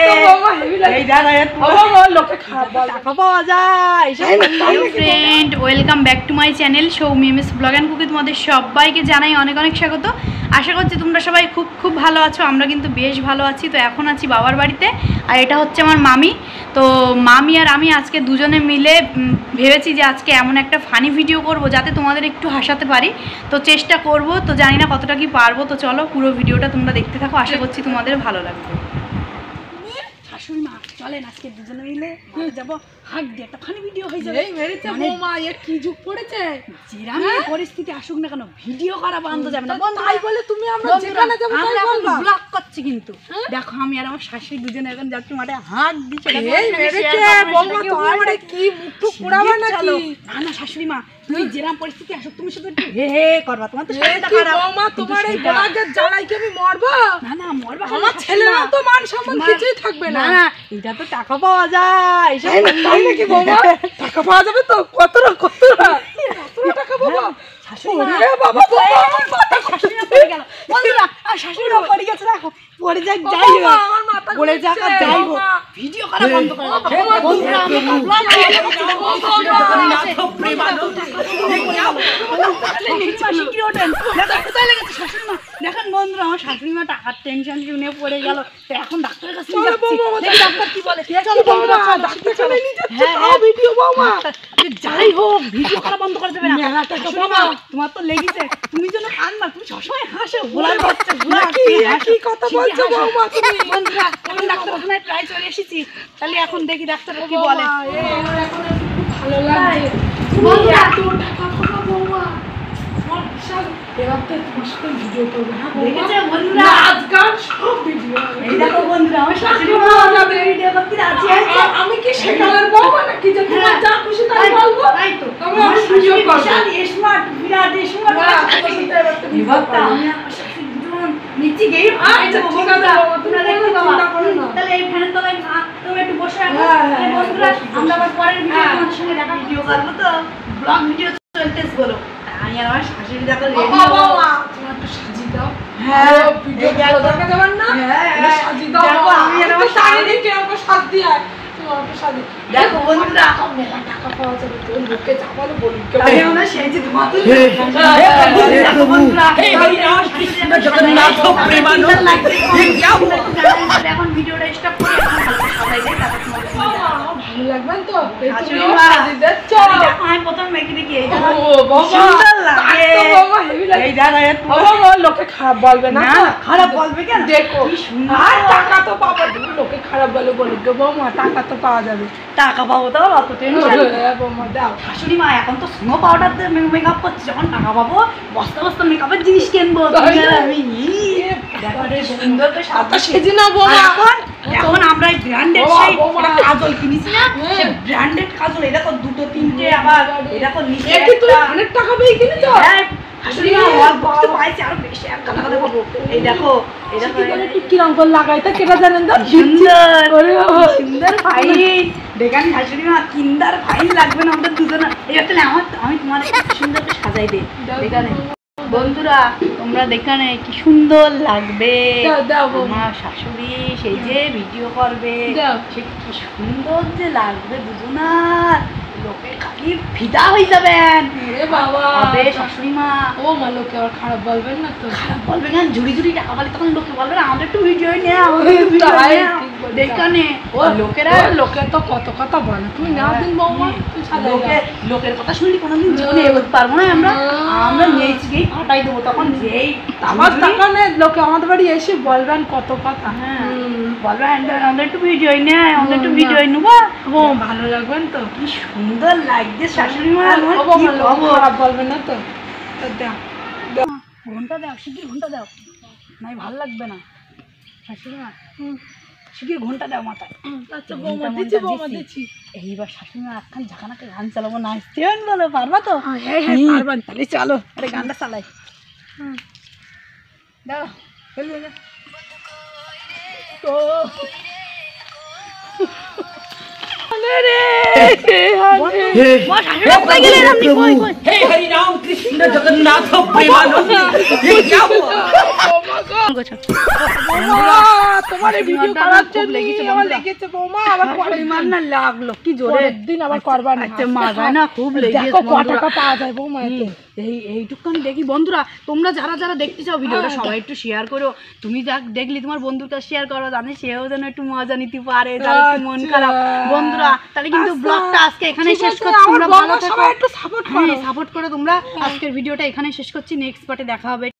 Friend, welcome back to my channel Soumi MS blog and কুকে। তোমাদের সবাইকে জানাই অনেক অনেক স্বাগত। আশা করছি তোমরা সবাই খুব খুব ভালো আছো। আমরা কিন্তু বেশ ভালো আছি। তো এখন আছি বাবার বাড়িতে, আর এটা হচ্ছে আমার মামি। তো মামি আর আমি আজকে দুজনে মিলে ভেবেছি যে আজকে এমন একটা ফানি ভিডিও করব যাতে তোমাদের একটু হাসাতে পারি। তো চেষ্টা করব, তো জানি না কতটা কি পারবো। তো চলো পুরো ভিডিওটা তোমরা দেখতে থাকো, আশা করছি তোমাদের ভালো লাগবে। শাশুড়ি মা চলেন আজকে দুজনে মিলে যাবো হাঁক দিয়ে একটা ফানি ভিডিও হয়ে যাবে। কি যুগ পড়েছে, যেরাম পরিস্থিতি আসুক না কেন ভিডিও করা বন্ধ যাবে না। তাই বলে তুমি আমরা যেখানে যাবো তাই বলবা। ব্লগ করছি কিন্তু দেখো আমি আর আমার শাশুড়ি দুজনে এখন যাচ্ছি মাঠে হাঁক দিচ্ছে। এই মেরেছে বৌমা, তুমি আমারে কি মুখ পুরাবা নাকি? না না শাশুড়ি মা, তুমি যেরাম পরিস্থিতি আসুক তুমি শুধু একটু হে হে করবা। তোমার তো শাশুড়িটা খারাপ। বৌমা তোমার এই ব্লগের জ্বালাই কি আমি মরবো? না না মরবা, আমার ছেলেরা তো মান সম্মান কিছুই থাকবে না। না এটা তো টাকা পাওয়া যায়। তাই নাকি বৌমা? টাকা পাওয়া যাবে তো? কত টাকা পাবো? ভিডিও করা বন্ধ করো। দেখেন বন্ধুরা, আমার শাশুড়ি মা টাকার টেনশন নিয়ে পড়ে গেল। তো এখন ডাক্তারের কাছে ডাক্তার কি বলে? যাই হোক ভিডিও করা বন্ধ করে দেবে না। তোমার তো লেগেছে, তুমি যেন কান্না, তুমি সবসময় হাসো। বন্ধুরা এখন ডাক্তারখানায় প্রায় চলে এসেছি, তাহলে এখন দেখি ডাক্তার কি বলে। ভালো লাগে আমি কি সেকালের বৌমা নাকি যে তোমার যা খুশি তাই বলবো? তাই তো তোমার ভিডিও করব। স্মার্ট বিরাট স্মার্ট। নিচে গিয়ে তোমরা দেখতে পাবা। তাহলে এই ফ্যানের তলায় তুমি একটু বসে রাখো। বন্ধুরা আমরা আবার পরের ভিডিও তোমাদের সঙ্গে দেখা ভিডিও করবো। তো ব্লগ ভিডিও চলতেছে বলো। আমি আর আমার শাশুড়ি দেখো রেডি হবো। তোমার একটু সাজি দাও। হ্যাঁ ভিডিও ভালো দেখা যাবে না? হ্যাঁ সাজি দাও। দেখো আমি আর আমার শাড়ি কি আমাকে সাজ দিয়ে তোমাকে সাজি। দেখো বন্ধুরা মেলা টাকা পাওয়া যাবে তো লোকে চাপালো বলি। আমি না সেই যে তোমাকে দেখো বন্ধুরা জগন্নাথ প্রেমানন্দ লাগছে। এখন ভিডিওটা স্টপ করে সবাই দেখ তারপর ভালো লাগবে তো? শাশুড়ি মা দেখছো আমি প্রথম মেকি দেখি এই ও বাবা সুন্দর লাগে। তো বাবা হেভি লাগে। এই দাদা বাবা লোকে খারাপ বলবে না? না খারাপ বলবে কেন? দেখো কি সুন্দর। আর টাকা তো পাবো, লোকে খারাপ বলে বলে গো বাবা টাকা তো পাওয়া যাবে। টাকা পাবো তো অত টেনশন। বাবা দাও। শাশুড়ি মা এখন তো স্নো পাউডার দিয়ে মেকআপ করছি, যখন টাকা পাবো বস্তা বস্তা মেকআপের জিনিস কিনবো। আমি দেখো রে সুন্দর তো সাদা সেজি না বাবা। এখন আমরা এই ব্র্যান্ডেড সেই কাজল কিনেছি না, সেই ব্র্যান্ডেড কাজল। এটা তো দুটো তিনটে, আবার এটা তো নিচে কি তুই অনেক টাকা দিয়ে কিনেছো? হ্যাঁ শাশুড়ি মা বক্স পাইছি আরো বেশি এক টাকা দেবো। এই দেখো এটা তো কিরম করে লাগাইতে কেটা জানেন তো? সুন্দর সুন্দর ফাইন। দেখেন শাশুড়ি মা কিন্দার ফাইন লাগবে না আমাদের দুজনে। এই তাহলে আমি তোমার সুন্দর করে সাজাই দিই। দেখানে বন্ধুরা তোমরা দেখানে কি সুন্দর লাগবে। আমার শাশুড়ি সেই যে ভিডিও করবে, সে কি সুন্দর যে লাগবে দুজনার। লোকে খালি ফিদা হয়ে যাবেন। বাবা শাশুড়ি মা ও মা লোকে আর খারাপ বলবেন না তো? খারাপ বলবে না, ঝুড়ি ঝুড়ি টাকা বলে তখন লোকে বলবে না আমাদের একটু ভিডিও নেই দেখানে। লোকেরা লোকে তো কত কথা বলে, তুমি না দিন বৌমা লোকের কথা শুনলি কোনোদিন জীবনে এগোতে পারবো না। আমরা নিয়েছি গিয়ে ফাটাই দেবো। তখন যেই আমার টাকা নেই লোকে আমাদের বাড়ি এসে বলবেন কত কথা। হ্যাঁ বলবে আমাদের একটু ভিডিও নেই, আমাদের একটু ভিডিও নেবো। ও ভালো লাগবেন তো? কি সুন্দর লাগছে শাশুড়ি মা। খারাপ বলবেন না তো? ঘন্টা দাও, শিগগির ঘন্টা দাও, নাই ভালো লাগবে না। শাশুড়ি মা শিগগির ঘন্টা দাও মাথায়। আচ্ছা বৌমা দিচ্ছি, বৌমা দিচ্ছি। এইবার শাশুড়ি মা একখান ঝাঁকানাকে গান চালাবো, নাচতেন বলো পারবা তো? হ্যাঁ হ্যাঁ পারবেন। তাহলে চলো আরে গানটা চালাই। দাও তো जगन्नाथ प्रेमानंद বৌমা, তোমার এই ভিডিও করার জন্য আমার লেগেছে বৌমা, আবার পরের ইমান না লাগলো কি জোরে পরের দিন আবার করবা না। আচ্ছা মাথায় না খুব লেগেছে দেখো কত বন্ধুরা। টাকা পাওয়া যায় বৌমা এতে। এইটুকুনি দেখি বন্ধুরা, তোমরা যারা যারা দেখতে চাও ভিডিওটা সবাই একটু শেয়ার করো। তুমি যাক দেখলি তোমার বন্ধুর কাছে শেয়ার করো, জানি সেও যেন একটু মজা নিতে পারে, যার একটু মন খারাপ। বন্ধুরা তাহলে কিন্তু ব্লগটা আজকে এখানেই শেষ করছি। তোমরা ভালো থাকো, একটু সাপোর্ট করো। সাপোর্ট করো তোমরা। আজকের ভিডিওটা এখানেই শেষ করছি, নেক্সট পার্টে দেখা হবে।